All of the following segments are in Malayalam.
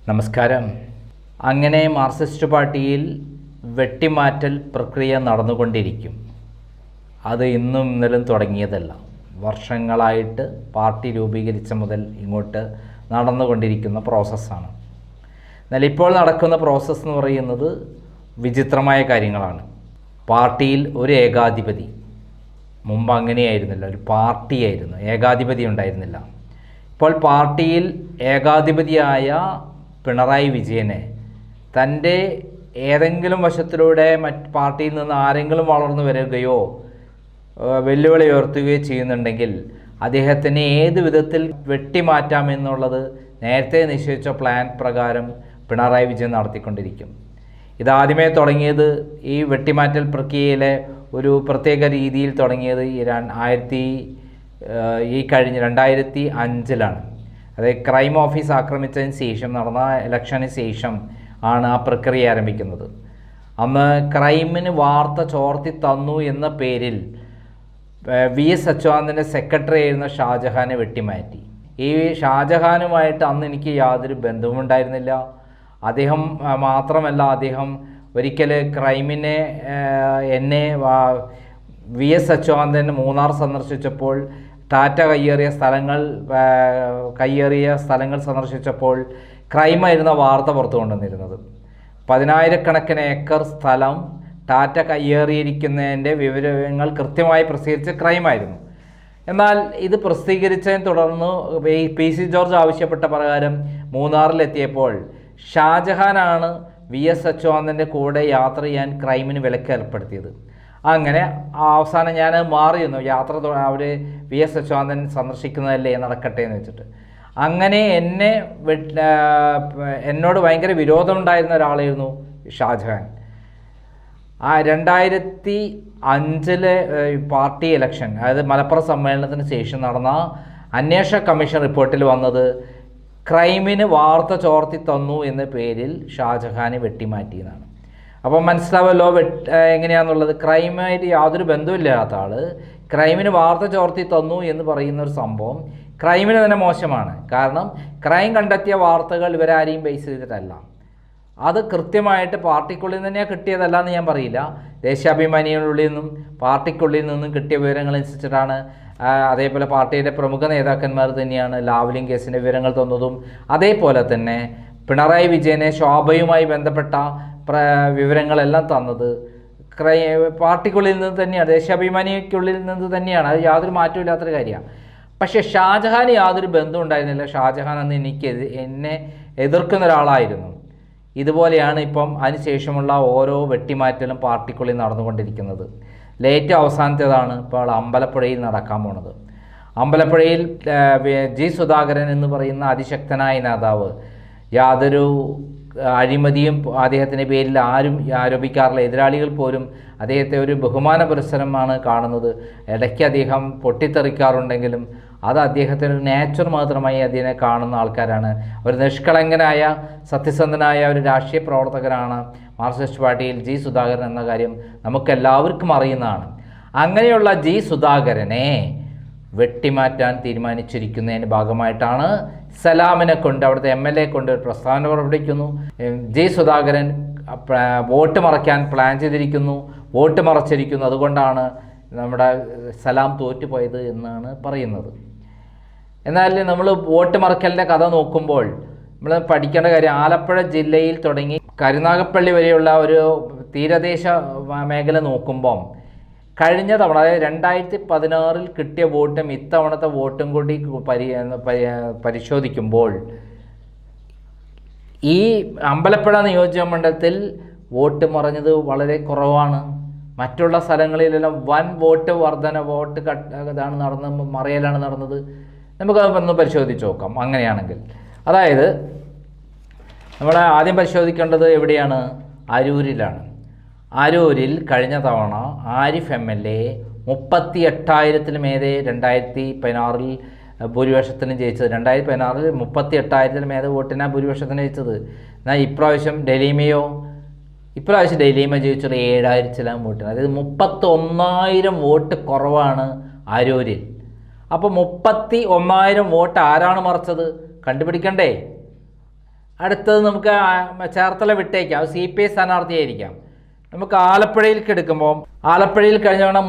നമസ്കാരം. അങ്ങനെ മാർക്സിസ്റ്റ് പാർട്ടിയിൽ വെട്ടിമാറ്റൽ പ്രക്രിയ നടന്നുകൊണ്ടിരിക്കും. അത് ഇന്നും ഇന്നലും തുടങ്ങിയതല്ല. വർഷങ്ങളായിട്ട് പാർട്ടി രൂപീകരിച്ച മുതൽ ഇങ്ങോട്ട് നടന്നുകൊണ്ടിരിക്കുന്ന പ്രോസസ്സാണ്. എന്നാൽ ഇപ്പോൾ നടക്കുന്ന പ്രോസസ്സ് എന്ന് പറയുന്നത് വിചിത്രമായ കാര്യങ്ങളാണ്. പാർട്ടിയിൽ ഒരു ഏകാധിപതി, മുമ്പ് അങ്ങനെയായിരുന്നില്ല, ഒരു പാർട്ടിയായിരുന്നു, ഏകാധിപതി ഉണ്ടായിരുന്നില്ല. ഇപ്പോൾ പാർട്ടിയിൽ ഏകാധിപതിയായ പിണറായി വിജയനെ തൻ്റെ ഏതെങ്കിലും വശത്തിലൂടെ പാർട്ടിയിൽ നിന്ന് ആരെങ്കിലും വളർന്നു വരികയോ വെല്ലുവിളി ഉയർത്തുകയോ ചെയ്യുന്നുണ്ടെങ്കിൽ അദ്ദേഹത്തിന് ഏത് വിധത്തിൽ വെട്ടിമാറ്റാമെന്നുള്ളത് നേരത്തെ നിശ്ചയിച്ച പ്ലാൻ പ്രകാരം പിണറായി വിജയൻ നടത്തിക്കൊണ്ടിരിക്കും. ഇതാദ്യമേ തുടങ്ങിയത് ഈ വെട്ടിമാറ്റൽ പ്രക്രിയയിലെ ഒരു പ്രത്യേക രീതിയിൽ തുടങ്ങിയത് കഴിഞ്ഞ 2005 അതായത് ക്രൈം ഓഫീസ് ആക്രമിച്ചതിന് ശേഷം നടന്ന ഇലക്ഷന് ശേഷം ആണ് ആ പ്രക്രിയ ആരംഭിക്കുന്നത്. അന്ന് ക്രൈമിന് വാർത്ത ചോർത്തി തന്നു എന്ന പേരിൽ VS അച്യുതാനന്ദൻ്റെ സെക്രട്ടറി ആയിരുന്ന ഷാജഹാനെ വെട്ടിമാറ്റി. ഈ ഷാജഹാനുമായിട്ട് അന്ന് എനിക്ക് യാതൊരു ബന്ധവുമുണ്ടായിരുന്നില്ല. അദ്ദേഹം മാത്രമല്ല, അദ്ദേഹം ഒരിക്കൽ ക്രൈമിനെ എന്നെ VS അച്യുതാനന്ദൻ മൂന്നാർ സന്ദർശിച്ചപ്പോൾ ടാറ്റ കയ്യേറിയ സ്ഥലങ്ങൾ സന്ദർശിച്ചപ്പോൾ ക്രൈമായിരുന്ന വാർത്ത പുറത്തു കൊണ്ടുവന്നിരുന്നത്. 10,000-കണക്കിന് ഏക്കർ സ്ഥലം ടാറ്റ കയ്യേറിയിരിക്കുന്നതിൻ്റെ വിവരങ്ങൾ കൃത്യമായി പ്രസിദ്ധീകരിച്ച ക്രൈമായിരുന്നു. എന്നാൽ ഇത് പ്രസിദ്ധീകരിച്ചതിനെ തുടർന്ന് PC ജോർജ് ആവശ്യപ്പെട്ട പ്രകാരം മൂന്നാറിലെത്തിയപ്പോൾ ഷാജഹാനാണ് VS അച്യുതാനന്ദൻ്റെ കൂടെ യാത്ര ചെയ്യാൻ ക്രൈമിന് വിലക്ക് ഏർപ്പെടുത്തിയത്. അങ്ങനെ അവസാനം ഞാൻ മാറിയിരുന്നു. യാത്ര അവർ VS അച്യുതാനന്ദൻ സന്ദർശിക്കുന്നതല്ലേ നടക്കട്ടെ എന്ന് വെച്ചിട്ട്. അങ്ങനെ എന്നോട് ഭയങ്കര വിരോധമുണ്ടായിരുന്ന ഒരാളായിരുന്നു ഷാജഹാൻ. 2005 പാർട്ടി ഇലക്ഷൻ, അതായത് മലപ്പുറം സമ്മേളനത്തിന് ശേഷം നടന്ന അന്വേഷണ കമ്മീഷൻ റിപ്പോർട്ടിൽ വന്നത് ക്രൈമിന് വാർത്ത ചോർത്തി തന്നു എന്ന പേരിൽ ഷാജഹാനെ വെട്ടിമാറ്റിയെന്നാണ്. അപ്പം മനസ്സിലാവല്ലോ എങ്ങനെയാണെന്നുള്ളത്. ക്രൈമായിട്ട് യാതൊരു ബന്ധമില്ലാത്ത ആൾ ക്രൈമിന് വാർത്ത ചോർത്തി തന്നു എന്ന് പറയുന്ന ഒരു സംഭവം ക്രൈമിന് തന്നെ മോശമാണ്. കാരണം ക്രൈം കണ്ടെത്തിയ വാർത്തകൾ ഇവരാരെയും ബേസ് ചെയ്തിട്ടല്ല, അത് കൃത്യമായിട്ട് പാർട്ടിക്കുള്ളിൽ നിന്ന് തന്നെയാണ് കിട്ടിയതല്ല എന്ന് ഞാൻ പറയില്ല. ദേശാഭിമാനികളുള്ളിൽ നിന്നും പാർട്ടിക്കുള്ളിൽ നിന്നും കിട്ടിയ വിവരങ്ങളനുസരിച്ചിട്ടാണ്. അതേപോലെ പാർട്ടിയുടെ പ്രമുഖ നേതാക്കന്മാർ തന്നെയാണ് ലാവ്ലിൻ കേസിൻ്റെ വിവരങ്ങൾ തന്നതും. അതേപോലെ തന്നെ പിണറായി വിജയനെ ശോഭയുമായി ബന്ധപ്പെട്ട വിവരങ്ങളെല്ലാം തന്നത് പാർട്ടിക്കുള്ളിൽ നിന്ന് തന്നെയാണ്, ദേശാഭിമാനിക്കുള്ളിൽ നിന്ന് തന്നെയാണ്. അത് യാതൊരു മാറ്റമില്ലാത്തൊരു കാര്യമാണ്. പക്ഷേ ഷാജഹാന് യാതൊരു ബന്ധം ഉണ്ടായിരുന്നില്ല. ഷാജഹാൻ അന്ന് എന്നെ എതിർക്കുന്ന ഒരാളായിരുന്നു. ഇതുപോലെയാണ് ഇപ്പം അതിനുശേഷമുള്ള ഓരോ വെട്ടിമാറ്റലും പാർട്ടിക്കുള്ളിൽ നടന്നുകൊണ്ടിരിക്കുന്നത്. അവസാനത്തേതാണ് ഇപ്പോൾ അമ്പലപ്പുഴയിൽ നടക്കാൻ പോണത്. അമ്പലപ്പുഴയിൽ G. സുധാകരൻ എന്ന് പറയുന്ന അതിശക്തനായ നേതാവ്, യാതൊരു അഴിമതിയും അദ്ദേഹത്തിൻ്റെ പേരിൽ ആരും ആരോപിക്കാറില്ല. എതിരാളികൾ പോലും അദ്ദേഹത്തെ ഒരു ബഹുമാന പുരസ്സരമാണ് കാണുന്നത്. ഇടയ്ക്ക് അദ്ദേഹം പൊട്ടിത്തെറിക്കാറുണ്ടെങ്കിലും അത് അദ്ദേഹത്തിനൊരു നേച്ചർ മാത്രമായി അതിനെ കാണുന്ന ആൾക്കാരാണ്. ഒരു നിഷ്കളങ്കനായ സത്യസന്ധനായ ഒരു രാഷ്ട്രീയ പ്രവർത്തകരാണ് മാർക്സിസ്റ്റ് പാർട്ടിയിൽ G. സുധാകരൻ എന്ന കാര്യം നമുക്കെല്ലാവർക്കും അറിയുന്നതാണ്. അങ്ങനെയുള്ള G. സുധാകരനെ വെട്ടിമാറ്റാൻ തീരുമാനിച്ചിരിക്കുന്നതിൻ്റെ ഭാഗമായിട്ടാണ് സലാമിനെ കൊണ്ട്, അവിടുത്തെ MLA കൊണ്ട് പ്രസ്താവന പുറപ്പെടുവിക്കുന്നു. G. സുധാകരൻ വോട്ട് മറയ്ക്കാൻ പ്ലാൻ ചെയ്തിരിക്കുന്നു, വോട്ട് മറച്ചിരിക്കുന്നു, അതുകൊണ്ടാണ് നമ്മുടെ സലാം തോറ്റുപോയത് എന്നാണ് പറയുന്നത്. എന്നാൽ നമ്മൾ വോട്ട് മറക്കലിൻ്റെ കഥ നോക്കുമ്പോൾ നമ്മൾ പഠിക്കേണ്ട കാര്യം, ആലപ്പുഴ ജില്ലയിൽ തുടങ്ങി കരുനാഗപ്പള്ളി വരെയുള്ള ഒരു തീരദേശ മേഖല നോക്കുമ്പം കഴിഞ്ഞ തവണ, അതായത് 2016 കിട്ടിയ വോട്ടും ഇത്തവണത്തെ വോട്ടും കൂടി പരിശോധിക്കുമ്പോൾ ഈ അമ്പലപ്പുഴ നിയോജകമണ്ഡലത്തിൽ വോട്ട് മറഞ്ഞത് വളരെ കുറവാണ്. മറ്റുള്ള സ്ഥലങ്ങളിലെല്ലാം വൻ വോട്ട് ഇതാണ് മറയലാണ് നടന്നത്. നമുക്കതൊന്ന് പരിശോധിച്ച് നോക്കാം. അങ്ങനെയാണെങ്കിൽ അതായത് നമ്മൾ ആദ്യം പരിശോധിക്കേണ്ടത് എവിടെയാണ്? അരൂരിലാണ്. അരൂരിൽ കഴിഞ്ഞ തവണ ആരിഫ് MLA 38,000 മേലെ 2016 ഭൂരിപക്ഷത്തിന് ജയിച്ചത്. 2016 38,000 മേലെ വോട്ടിനാണ് ഭൂരിപക്ഷത്തിന് ജയിച്ചത്. എന്നാൽ ഇപ്രാവശ്യം ഡൽഹിമ ജയിച്ചത് 7,000 വോട്ടിന്, അതായത് 31,000 വോട്ട് കുറവാണ് അരൂരിൽ. അപ്പോൾ 31,000 വോട്ട് ആരാണ് മറിച്ചത്? കണ്ടുപിടിക്കണ്ടേ? അടുത്തത് നമുക്ക് ചേർത്തല വിട്ടേക്കാം, അത് CPI സ്ഥാനാർത്ഥിയായിരിക്കാം. നമുക്ക് ആലപ്പുഴയിലേക്ക് എടുക്കുമ്പോൾ ആലപ്പുഴയിൽ കഴിഞ്ഞ തവണ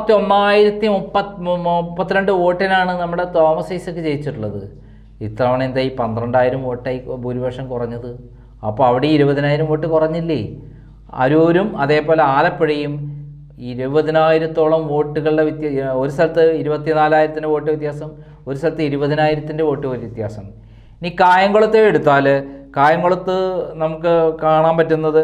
31,032 വോട്ടിനാണ് നമ്മുടെ തോമസ് ഐസക് ജയിച്ചിട്ടുള്ളത്. ഇത്തവണ എന്താ ഈ 12,000 വോട്ടായി ഭൂരിപക്ഷം കുറഞ്ഞത്? അപ്പോൾ അവിടെ 20,000 വോട്ട് കുറഞ്ഞില്ലേ? അരൂരും അതേപോലെ ആലപ്പുഴയും 20,000-ഓളം വോട്ടുകളുടെ ഒരു സ്ഥലത്ത് 24,000 വോട്ട് വ്യത്യാസം, ഒരു സ്ഥലത്ത് 20,000 വോട്ട് വ്യത്യാസം. ഇനി കായംകുളത്തെ എടുത്താൽ കായംകുളത്ത് നമുക്ക് കാണാൻ പറ്റുന്നത്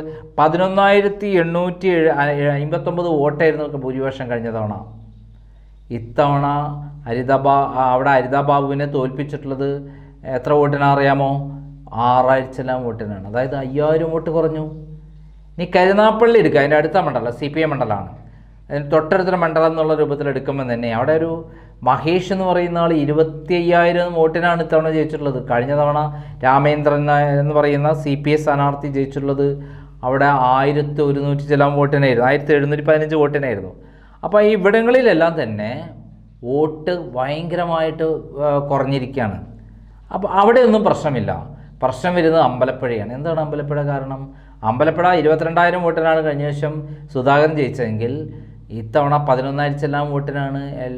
11,859 വോട്ടായിരുന്നു ഭൂരിപക്ഷം കഴിഞ്ഞ തവണ. ഇത്തവണ ഹരിതാബാബുവിനെ തോൽപ്പിച്ചിട്ടുള്ളത് എത്ര വോട്ടിനാണ് അറിയാമോ? 6,000 വോട്ടിനാണ്. അതായത് 5,000 വോട്ട് കുറഞ്ഞു. ഇനി കരുനാഗപ്പള്ളി എടുക്കുക, അതിൻ്റെ അടുത്ത മണ്ഡലം CPI മണ്ഡലമാണ്. അതിന് തൊട്ടടുത്തൊരു മണ്ഡലം എന്നുള്ള രൂപത്തിൽ എടുക്കുമ്പോൾ തന്നെ അവിടെ ഒരു മഹേഷ് എന്ന് പറയുന്ന ആൾ 25,000 വോട്ടിനാണ് ഇത്തവണ ജയിച്ചിട്ടുള്ളത്. കഴിഞ്ഞ തവണ രാമേന്ദ്രൻ എന്ന് പറയുന്ന CPI സ്ഥാനാർത്ഥി ജയിച്ചിട്ടുള്ളത് അവിടെ 1,100 ചില വോട്ടിനായിരുന്നു, 1,715 വോട്ടിനായിരുന്നു. അപ്പോൾ ഈ ഇവിടങ്ങളിലെല്ലാം തന്നെ വോട്ട് ഭയങ്കരമായിട്ട് കുറഞ്ഞിരിക്കുകയാണ്. അപ്പോൾ അവിടെയൊന്നും പ്രശ്നമില്ല. പ്രശ്നം വരുന്നത് അമ്പലപ്പുഴയാണ്. എന്താണ് അമ്പലപ്പുഴ കാരണം? അമ്പലപ്പുഴ 22,000 വോട്ടിനാണ് കഴിഞ്ഞ വർഷം സുധാകരൻ ജയിച്ചതെങ്കിൽ ഇത്തവണ 11,000 വോട്ടിനാണ്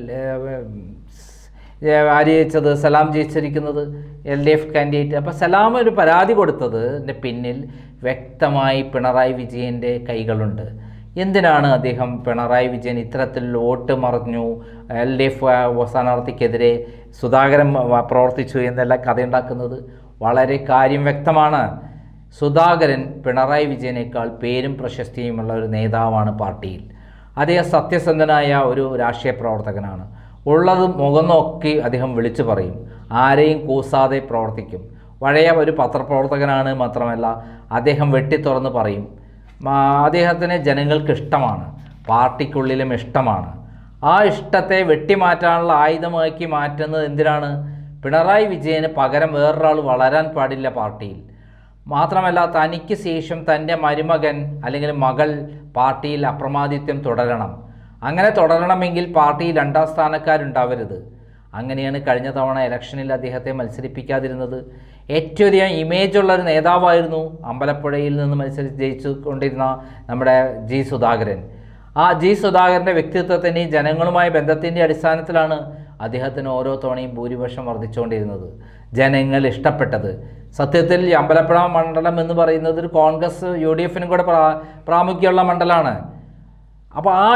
ആര് ജയിച്ചത്? സലാം ജയിച്ചിരിക്കുന്നത്, LDF കാൻഡിഡേറ്റ്. അപ്പോൾ സലാം ഒരു പരാതി കൊടുത്തതിൻ്റെ പിന്നിൽ വ്യക്തമായി പിണറായി വിജയൻ്റെ കൈകളുണ്ട്. എന്തിനാണ് അദ്ദേഹം പിണറായി വിജയൻ ഇത്തരത്തിൽ വോട്ട് മറിഞ്ഞു, LDF സ്ഥാനാർത്ഥിക്കെതിരെ സുധാകരൻ പ്രവർത്തിച്ചു എന്നെല്ലാം കഥയുണ്ടാക്കുന്നത്? വളരെ കാര്യം വ്യക്തമാണ്. സുധാകരൻ പിണറായി വിജയനേക്കാൾ പേരും പ്രശസ്തിയുമുള്ള ഒരു നേതാവാണ് പാർട്ടിയിൽ. അദ്ദേഹം സത്യസന്ധനായ ഒരു രാഷ്ട്രീയ പ്രവർത്തകനാണ്. ഉള്ളത് മുഖം നോക്കി അദ്ദേഹം വിളിച്ചു പറയും, ആരെയും കൂസാതെ പ്രവർത്തിക്കും. പഴയ ഒരു പത്രപ്രവർത്തകനാണ്. മാത്രമല്ല അദ്ദേഹം വെട്ടിത്തുറന്ന് പറയും. അദ്ദേഹത്തിന് ജനങ്ങൾക്ക് ഇഷ്ടമാണ്, പാർട്ടിക്കുള്ളിലും ഇഷ്ടമാണ്. ആ ഇഷ്ടത്തെ വെട്ടിമാറ്റാനുള്ള ആയുധമാക്കി മാറ്റുന്നത് എന്തിനാണ്? പിണറായി വിജയന് പകരം വേറൊരാൾ വളരാൻ പാടില്ല പാർട്ടിയിൽ. മാത്രമല്ല തനിക്ക് ശേഷം തൻ്റെ മരുമകൻ അല്ലെങ്കിൽ മകൾ പാർട്ടിയിൽ അപ്രമാദിത്വം തുടരണം. അങ്ങനെ തുടരണമെങ്കിൽ പാർട്ടിയിൽ 2ാം സ്ഥാനക്കാരുണ്ടാവരുത്. അങ്ങനെയാണ് കഴിഞ്ഞ തവണ ഇലക്ഷനിൽ അദ്ദേഹത്തെ മത്സരിപ്പിക്കാതിരുന്നത്. ഏറ്റവും അധികം ഇമേജുള്ളൊരു നേതാവായിരുന്നു അമ്പലപ്പുഴയിൽ നിന്ന് മത്സരിച്ച് ജയിച്ചു കൊണ്ടിരുന്ന നമ്മുടെ G. സുധാകരൻ. ആ G. സുധാകരൻ്റെ വ്യക്തിത്വത്തിന് ജനങ്ങളുമായി ബന്ധത്തിൻ്റെ അടിസ്ഥാനത്തിലാണ് അദ്ദേഹത്തിന് ഓരോ തവണയും ഭൂരിപക്ഷം വർദ്ധിച്ചുകൊണ്ടിരുന്നത്, ജനങ്ങൾ ഇഷ്ടപ്പെട്ടത്. സത്യത്തിൽ ഈ അമ്പലപ്പുഴ മണ്ഡലം എന്ന് പറയുന്നത് ഒരു കോൺഗ്രസ് UDFനും കൂടെ പ്രാമുഖ്യമുള്ള മണ്ഡലമാണ്. അപ്പോൾ ആ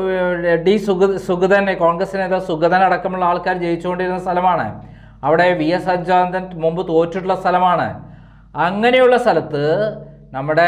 സുഗതൻ കോൺഗ്രസ് നേതാവ് സുഗതൻ അടക്കമുള്ള ആൾക്കാർ ജയിച്ചുകൊണ്ടിരുന്ന സ്ഥലമാണ്. അവിടെ VS അച്യുതാനന്ദൻ മുമ്പ് തോറ്റിട്ടുള്ള സ്ഥലമാണ്. അങ്ങനെയുള്ള സ്ഥലത്ത് നമ്മുടെ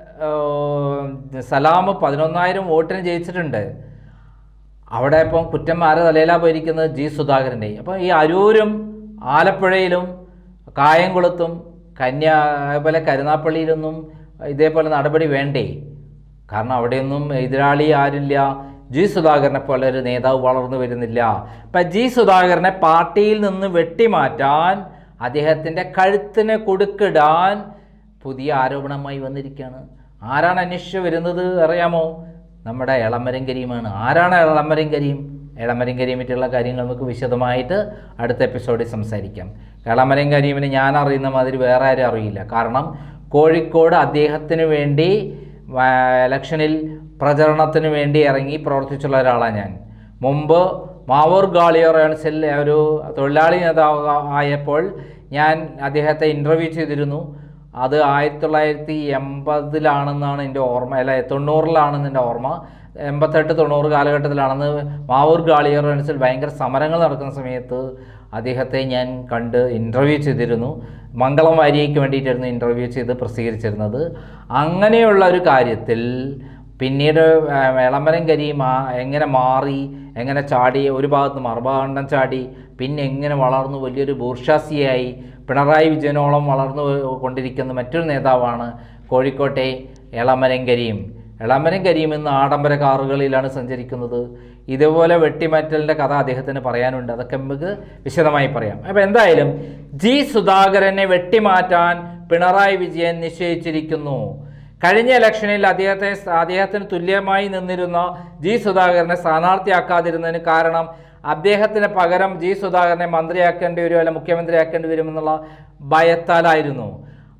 സലാം 11,000 വോട്ടിന് ജയിച്ചിട്ടുണ്ട്. അവിടെ ഇപ്പം കുറ്റം ആരെ തലയിലാണ് പോയിരിക്കുന്നത്? G. സുധാകരൻ്റെ. അപ്പോൾ ഈ അരൂരും ആലപ്പുഴയിലും കായംകുളത്തും അതേപോലെ കരുനാഗപ്പള്ളിയിലൊന്നും ഇതേപോലെ നടപടി വേണ്ടേ? കാരണം അവിടെയൊന്നും എതിരാളി ആരില്ല. G. സുധാകരനെ പോലെ ഒരു നേതാവ് വളർന്നു വരുന്നില്ല. അപ്പം G. സുധാകരനെ പാർട്ടിയിൽ നിന്ന് വെട്ടിമാറ്റാൻ, അദ്ദേഹത്തിൻ്റെ കഴുത്തിന് കുടുക്കിടാൻ പുതിയ ആരോപണമായി വന്നിരിക്കുകയാണ്. ആരാണ് അന്വേഷിച്ച് വരുന്നത് അറിയാമോ? നമ്മുടെ എളമരം കരീമാണ്. ആരാണ് എളമരം കരീം? എളമരം കരീമിറ്റുള്ള കാര്യങ്ങൾ നമുക്ക് വിശദമായിട്ട് അടുത്ത എപ്പിസോഡിൽ സംസാരിക്കാം. എളമരം കരീമിനെ ഞാൻ അറിയുന്ന മാതിരി വേറെ ആരും അറിയില്ല. കാരണം കോഴിക്കോട് അദ്ദേഹത്തിന് വേണ്ടി ഇലക്ഷനിൽ പ്രചരണത്തിന് വേണ്ടി ഇറങ്ങി പ്രവർത്തിച്ചുള്ള ഒരാളാണ് ഞാൻ. മുമ്പ് മാവൂർ ഗാളിയോർ കൗൺസിൽ ഒരു തൊഴിലാളി നേതാവ് ആയപ്പോൾ ഞാൻ അദ്ദേഹത്തെ ഇൻ്റർവ്യൂ ചെയ്തിരുന്നു. അത് 1980-ലാണെന്നാണ് എൻ്റെ ഓർമ്മ, അല്ല 90-ലാണെന്ന് എൻ്റെ ഓർമ്മ. 88-90 കാലഘട്ടത്തിലാണെന്ന്. മാവൂർ ഗാളിയോർ കൗൺസിൽ ഭയങ്കര സമരങ്ങൾ നടക്കുന്ന സമയത്ത് അദ്ദേഹത്തെ ഞാൻ കണ്ട് ഇൻ്റർവ്യൂ ചെയ്തിരുന്നു. മംഗളം വാരികയ്ക്ക് വേണ്ടിയിട്ടായിരുന്നു ഇൻ്റർവ്യൂ ചെയ്ത് പ്രസിദ്ധീകരിച്ചിരുന്നത്. അങ്ങനെയുള്ള ഒരു കാര്യത്തിൽ പിന്നീട് എളമരം കരീം എങ്ങനെ മാറി, എങ്ങനെ ചാടി, ഒരു ഭാഗത്ത് മറുഭാഗം ചാടി, പിന്നെ എങ്ങനെ വളർന്നു വലിയൊരു ബൂർഷാസിയായി പിണറായി വിജയനോളം വളർന്നു കൊണ്ടിരിക്കുന്ന മറ്റൊരു നേതാവാണ് കോഴിക്കോട്ടെ എളമരം കരീം. എളമരം കരീം ഇന്ന് ആഡംബര കാറുകളിലാണ് സഞ്ചരിക്കുന്നത്. ഇതുപോലെ വെട്ടിമാറ്റലിൻ്റെ കഥ അദ്ദേഹത്തിന് പറയാനുണ്ട്. അതൊക്കെ നമുക്ക് വിശദമായി പറയാം. അപ്പോൾ എന്തായാലും G. സുധാകരനെ വെട്ടിമാറ്റാൻ പിണറായി വിജയൻ നിശ്ചയിച്ചിരിക്കുന്നു. കഴിഞ്ഞ ഇലക്ഷനിൽ അദ്ദേഹത്തിന് തുല്യമായി നിന്നിരുന്ന G. സുധാകരനെ സ്ഥാനാർത്ഥിയാക്കാതിരുന്നതിന് കാരണം അദ്ദേഹത്തിന് പകരം G. സുധാകരനെ മന്ത്രിയാക്കേണ്ടി വരുമോ അല്ല മുഖ്യമന്ത്രിയാക്കേണ്ടി വരുമെന്നുള്ള ഭയത്താലായിരുന്നു.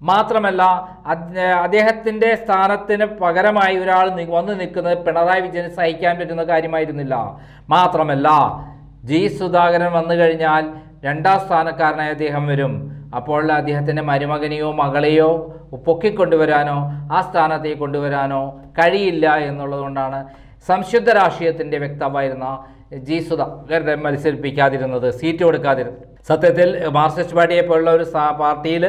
മാത്രമല്ല അദ്ദേഹത്തിൻ്റെ സ്ഥാനത്തിന് പകരമായി ഒരാൾ വന്നു നിൽക്കുന്നത് പിണറായി വിജയന് സഹിക്കാൻ പറ്റുന്ന കാര്യമായിരുന്നില്ല. മാത്രമല്ല ജി സുധാകരൻ വന്നു കഴിഞ്ഞാൽ രണ്ടാം സ്ഥാനക്കാരനായി അദ്ദേഹം വരും. അപ്പോൾ അദ്ദേഹത്തിൻ്റെ മരുമകനെയോ മകളെയോ പൊക്കിക്കൊണ്ടുവരാനോ ആ സ്ഥാനത്തേക്ക് കൊണ്ടുവരാനോ കഴിയില്ല എന്നുള്ളതുകൊണ്ടാണ് സംശുദ്ധ രാഷ്ട്രീയത്തിൻ്റെ വ്യക്തമായിരുന്ന ജി സുധാകരനെ മത്സരിപ്പിക്കാതിരുന്നത്, സീറ്റ് കൊടുക്കാതിരുന്നത്. സത്യത്തിൽ മാർക്സിസ്റ്റ് പാർട്ടിയെ പോലുള്ള ഒരു പാർട്ടിയിൽ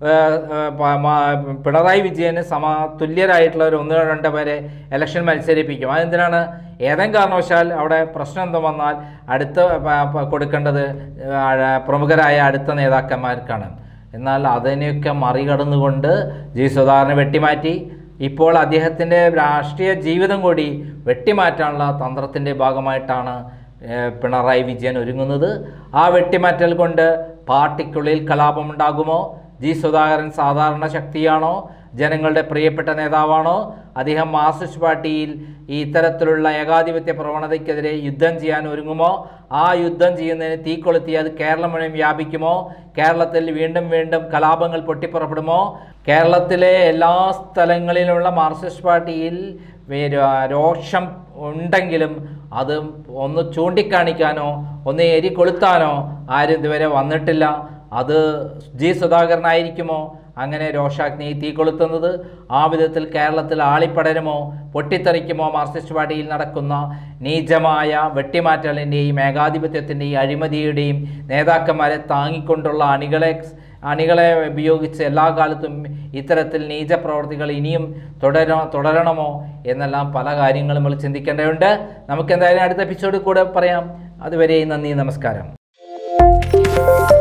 പിണറായി വിജയന് തുല്യരായിട്ടുള്ള ഒരു 1-2 പേരെ ഇലക്ഷൻ മത്സരിപ്പിക്കും. അതെന്തിനാണ്? ഏതെങ്കിലും കാരണവശാൽ അവിടെ പ്രശ്നം എന്തോ വന്നാൽ അടുത്ത കൊടുക്കേണ്ടത് പ്രമുഖരായ അടുത്ത നേതാക്കന്മാർക്കാണ്. എന്നാൽ അതിനെയൊക്കെ മറികടന്നുകൊണ്ട് ജി സുധാകരനെ വെട്ടിമാറ്റി ഇപ്പോൾ അദ്ദേഹത്തിൻ്റെ രാഷ്ട്രീയ ജീവിതം കൂടി വെട്ടിമാറ്റാനുള്ള തന്ത്രത്തിൻ്റെ ഭാഗമായിട്ടാണ് പിണറായി വിജയൻ ഒരുങ്ങുന്നത്. ആ വെട്ടിമാറ്റൽ കൊണ്ട് പാർട്ടിക്കുള്ളിൽ കലാപമുണ്ടാകുമോ? ജി സുധാകരൻ സാധാരണ ശക്തിയാണോ? ജനങ്ങളുടെ പ്രിയപ്പെട്ട നേതാവാണോ? അദ്ദേഹം മാർക്സിസ്റ്റ് പാർട്ടിയിൽ ഈ ഇത്തരത്തിലുള്ള ഏകാധിപത്യ പ്രവണതയ്ക്കെതിരെ യുദ്ധം ചെയ്യാൻ ഒരുങ്ങുമോ? ആ യുദ്ധം ചെയ്യുന്നതിന് തീ കൊളുത്തി അത് കേരളം മുഴുവൻ വ്യാപിക്കുമോ? കേരളത്തിൽ വീണ്ടും വീണ്ടും കലാപങ്ങൾ പൊട്ടിപ്പുറപ്പെടുമോ? കേരളത്തിലെ എല്ലാ സ്ഥലങ്ങളിലുള്ള മാർക്സിസ്റ്റ് പാർട്ടിയിൽ രോഷം ഉണ്ടെങ്കിലും അത് ഒന്ന് ചൂണ്ടിക്കാണിക്കാനോ ഒന്ന് എരികൊളുത്താനോ ആരും ഇതുവരെ വന്നിട്ടില്ല. അത് ജി സുധാകരനായിരിക്കുമോ അങ്ങനെ രോഷാഗ്നി തീ കൊളുത്തുന്നത്? ആ വിധത്തിൽ കേരളത്തിൽ ആളിപ്പടരുമോ, പൊട്ടിത്തെറിക്കുമോ മാർക്സിസ്റ്റ് പാർട്ടിയിൽ നടക്കുന്ന നീചമായ വെട്ടിമാറ്റലിൻ്റെയും ഏകാധിപത്യത്തിൻ്റെയും അഴിമതിയുടെയും നേതാക്കന്മാരെ താങ്ങിക്കൊണ്ടുള്ള അണികളെ ഉപയോഗിച്ച് എല്ലാ കാലത്തും ഇത്തരത്തിൽ നീചപ്രവർത്തികൾ ഇനിയും തുടരണമോ എന്നെല്ലാം പല കാര്യങ്ങളും നമ്മൾ ചിന്തിക്കേണ്ടതുണ്ട്. നമുക്ക് എന്തായാലും അടുത്ത എപ്പിസോഡിൽ കൂടെ പറയാം. അതുവരെ നന്ദി, നമസ്കാരം.